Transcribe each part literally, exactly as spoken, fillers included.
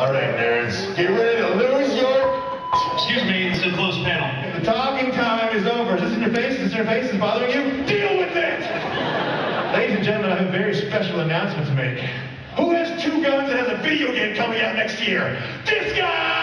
All right, nerds. Get ready to lose your... Excuse me, it's a closed panel. The talking time is over. Is this in your face? Is this in your face? Is it bothering you? Deal with it! Ladies and gentlemen, I have a very special announcement to make. Who has two guns and has a video game coming out next year? This guy!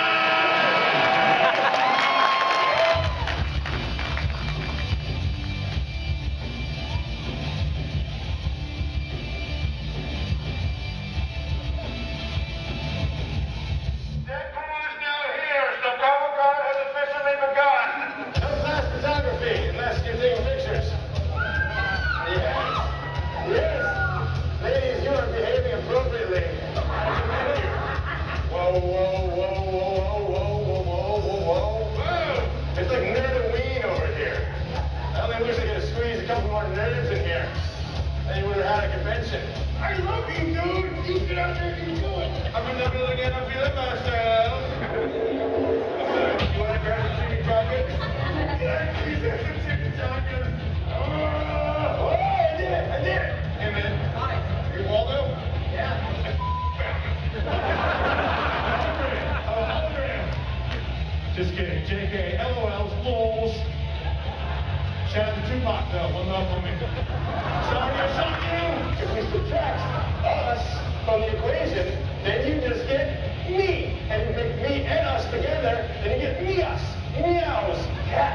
I love you, dude! You get out there and do it! I'm in the building and I'm feeling myself! You want to grab a chicken chocolate? Yeah, Jesus, a chicken chocolate! Oh, oh, I did it! I did it! Hey, man. Hi. You Waldo? Yeah. Just kidding. J K, L O Ls, lols. Shout out to Tupac, though. One love for me. Sorry, I shot you! If we subtract us from the equation, then you just get me. And you make me and us together, then you get me us. Meows. Cat.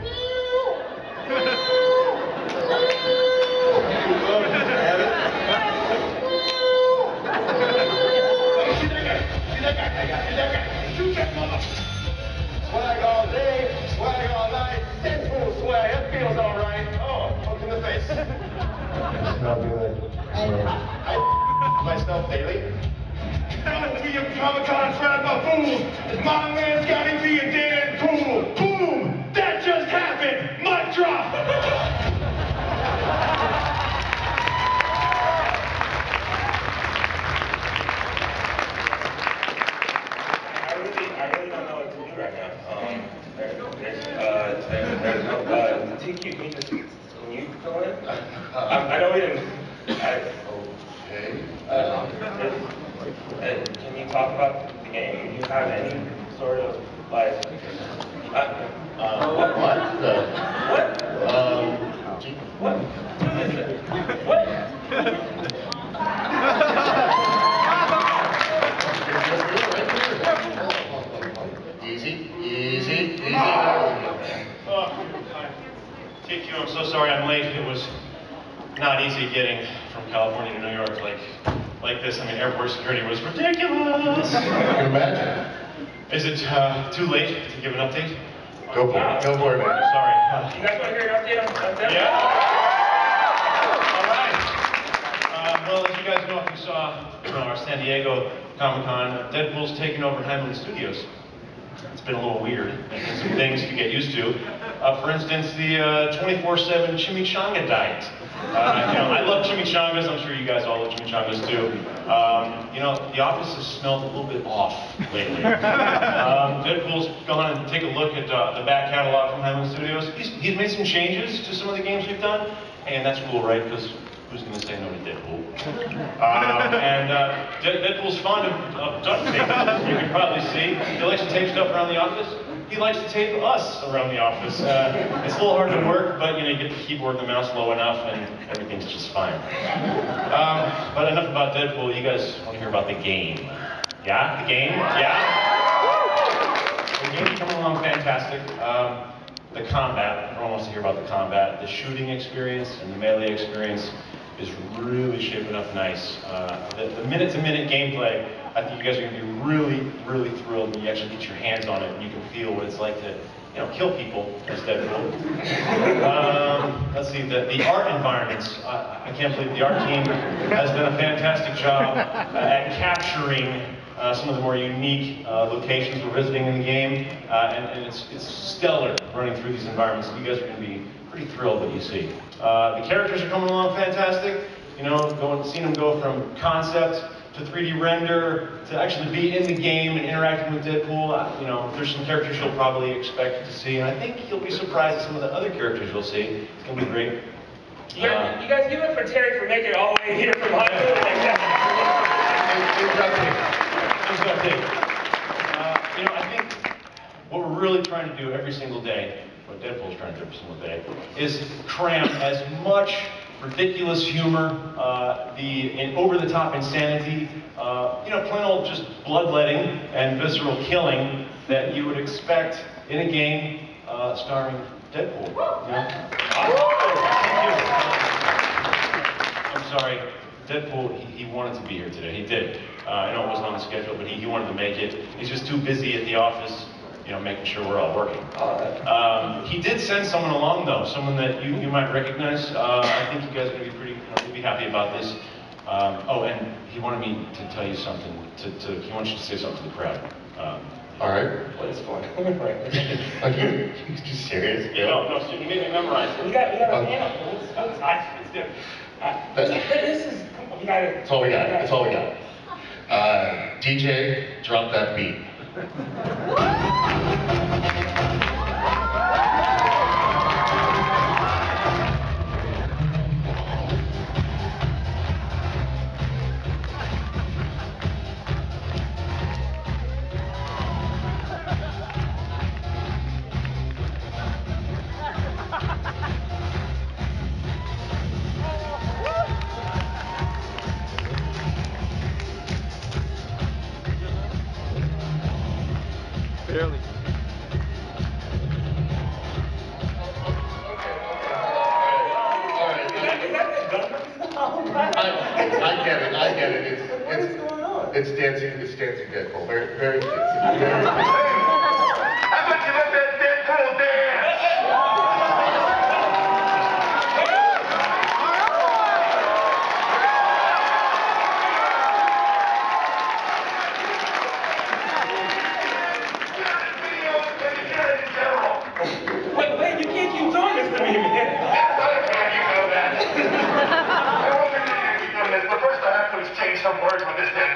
Swag all day, swag all night, Deadpool swag, that feels alright. Oh, hook in the face. It's not good. I myself daily. Don't be a Comic-Con crowd of fools! My man's got to be a Deadpool! Boom! That just happened! Mic drop! I really, I really don't know what to do right now. Um, there, there's, uh, there, there's no, uh, T Q, can you just, can you go in? I, I don't even, I, Okay. uh, uh, can you talk about the game? Do you have any sort of, like, uh, Uh, what? What? The, what? um, What? What is it? What? Easy, easy, easy. Oh, T Q, I'm so sorry I'm late. It was not easy getting from California to New York like like this. I mean, airport security was ridiculous. I can imagine. Is it uh, too late to give an update? Go for it. Go for it, man. Sorry. Uh, You guys want to hear an update on on Deadpool? yeah? All right. Uh, well, as you guys know, if you saw you know, our San Diego Comic-Con, Deadpool's taken over Hamlin Studios. It's been a little weird, and some things to get used to. Uh, for instance, the uh, twenty-four seven chimichanga diet. Uh, you know, I love chimichangas. I'm sure you guys all love chimichangas too. Um, you know, the office has smelled a little bit off lately. Um, Deadpool's gone and take a look at uh, the back catalog from Hamlin Studios. He's, he's made some changes to some of the games we've done, and that's cool, right? Because who's going to say no to Deadpool? Um, and uh, De Deadpool's fond of, of duct tape. You can probably see. He likes to tape stuff around the office. He likes to tape us around the office. Uh, it's a little hard to work, but you know, you get the keyboard and the mouse low enough, and everything's just fine. Um, but enough about Deadpool. You guys want to hear about the game? Yeah, the game. Yeah. The game's coming along fantastic. Um, the combat. Everyone wants to hear about the combat. The shooting experience and the melee experience is really shaping up nice. Uh, the, the minute-to-minute gameplay, I think you guys are going to be really, really thrilled when you actually get your hands on it and you can feel what it's like to, you know, kill people as Deadpool. Um, let's see, the, the art environments. Uh, I can't believe the art team has done a fantastic job at capturing uh, some of the more unique uh, locations we're visiting in the game, uh, and, and it's, it's stellar running through these environments. You guys are going to be pretty thrilled what you see. Uh, the characters are coming along fantastic. You know, going, seeing them go from concept to three D render to actually be in the game and interacting with Deadpool. Uh, you know, there's some characters you'll probably expect to see, and I think you'll be surprised at some of the other characters you'll see. It's going to be great. You guys, uh, you guys give it for Terry for making it all the way here from Hollywood. Exactly. Here's our take. Uh, you know, I think what we're really trying to do every single day, what Deadpool's trying to do every single day, is cram as much ridiculous humor, uh, the in, over-the-top insanity, uh, you know, plain old just bloodletting and visceral killing that you would expect in a game uh, starring Deadpool. You know? Thank you. I'm sorry, Deadpool, he, he wanted to be here today. He did. Uh, I know it wasn't on the schedule, but he, he wanted to make it. He's just too busy at the office, you know, making sure we're all working. Um, he did send someone along, though, someone that you, you might recognize. Uh, I think you guys are going to be pretty, you know, you'll be happy about this. Um, oh, and he wanted me to tell you something. To, to, he wants you to say something to the crowd. Um, All right. What is going on right now? Are you, you serious? Yeah. no, no, so you made me memorize it. We got, we got Um, a panel. Let's, let's, I, it's different. Uh, That's- this is, come on, we got it. That's all we got. That's all we got. Uh, D J, drop that beat. Barely. I, I get it, I get it. It's, What is it's, going on? it's dancing, it's dancing Deadpool. Very, very, very, very. How about you let that Deadpool dance? Wait, wait, you can't keep doing this to me, man. But first I have to exchange some words with this